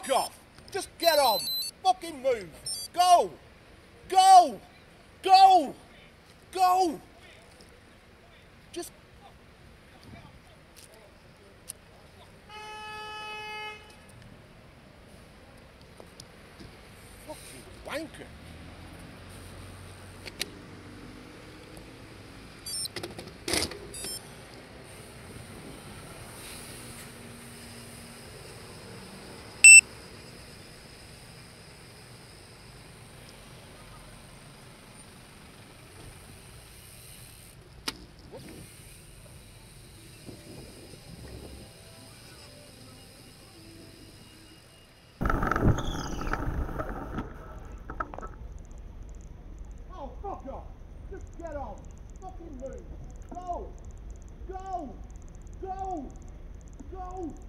fuck off! Just get on! Fucking move! Go! Go! Go! Go! Just... Fucking wanker! Oh, fuck off! Just get on! Fucking move! Go! Go! Go! Go!